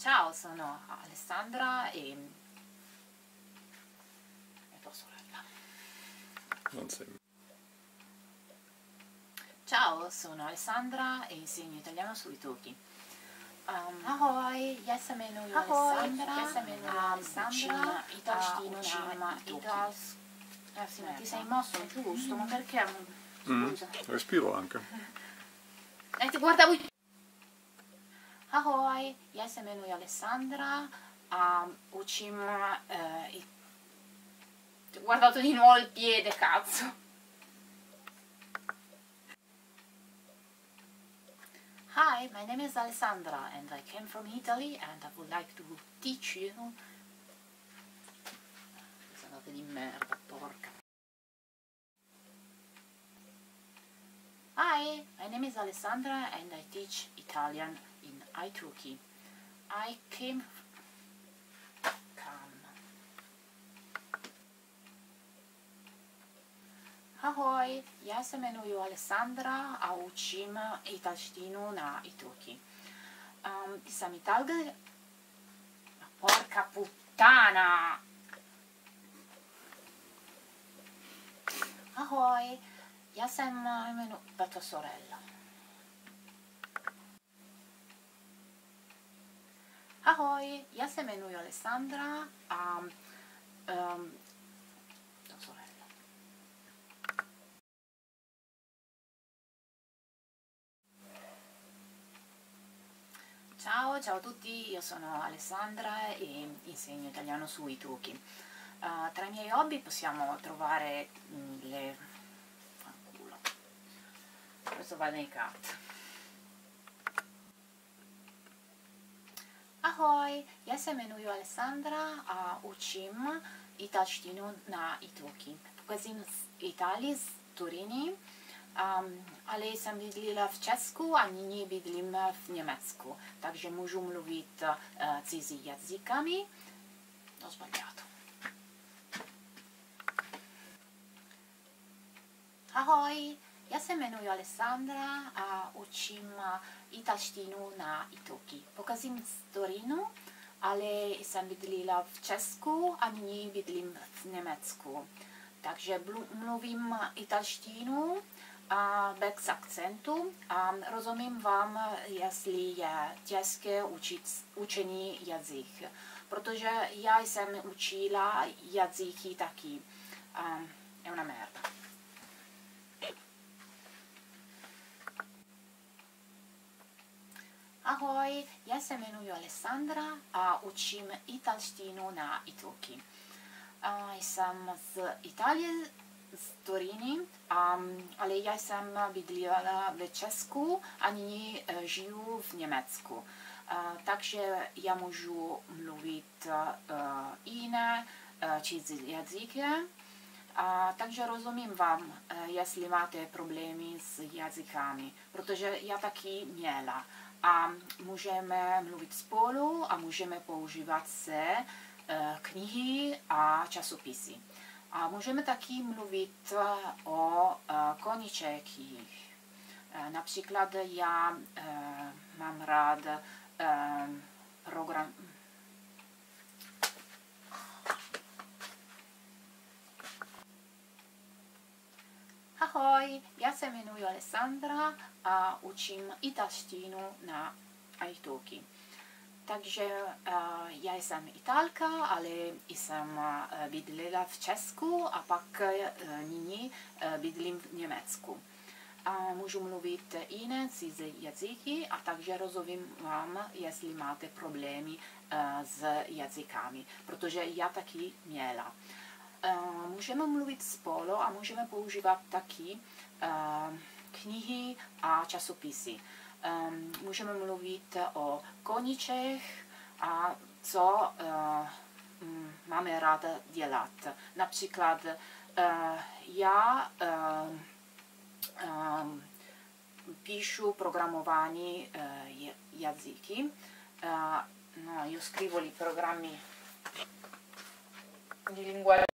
Ciao, sono Alessandra e tua sorella. Non sembra. Ciao, sono Alessandra e insegno italiano su Italki. Ahoj, já se jmenuji Alessandra, učím italský. Ma ti sei mosso giusto? Ma perché? Scusa. Respiro anche. Ti guardavo. Ahoj, já se jmenuji Alessandra a učím. Ti ho guardato di nuovo il piede, cazzo. Hi, my name is Alessandra and I came from Italy and I would like to teach you. Pensate di merda, porca. Hi, my name is Alessandra and I teach Italian in Italki. I came. Ahoj, já se jmenuji Alessandra a učím italštinu na Italki. Jsem Italga. Porca puttana! Ahoj, já jsem tua sorella. Ahoj, já se jmenuji Alessandra a tua sorella. Ciao a tutti, io sono Alessandra e insegno italiano su Italki. Tra i miei hobby possiamo trovare le. Fanculo. Questo va nei cut. Ahoj, já se jmenuji Alessandra a učím italštinu na Italki. Pocházím z Itálie, z Turíny, ale jsem bydlila v Česku a nyní bydlím v Německu. Takže můžu mluvit cizí jazykami. Ho sbagliato. Ahoj, já se jmenuji Alessandra a učím italštinu na Italki. Pocházím z Turínu, ale jsem bydlila v Česku a nyní bydlím v Německu. Takže mluvím italštinu bez akcentu a rozumím vám, jestli je těžké učení jazyk. Protože já jsem učila jazyky taky. Je una merda. Ahoj, já se jmenuji Alessandra a učím italštinu na Italki. Jsem z Itálie, z Turíny, ale já jsem bydlila v Česku a nyní žiju v Německu. Takže já můžu mluvit jiné cizí jazyky. Takže rozumím vám, jestli máte problémy s jazykami, protože já taky měla. A můžeme mluvit spolu a můžeme používat se knihy a časopisy. A můžeme taky mluvit o koníčcích. Například já mám rád program. Ahoj, já se jmenuji Alessandra a učím italštinu na Italki. Takže já jsem Italka, ale jsem bydlela v Česku a pak nyní bydlím v Německu. Můžu mluvit jiné cizí jazyky a takže rozumím vám, jestli máte problémy s jazykami, protože já taky měla. Můžeme mluvit spolu a můžeme používat taky knihy a časopisy. Můžeme mluvit o koníčcích a co máme ráda dělat. Například já píšu programování jazyky. No, io scrivo i programmi di linguaggio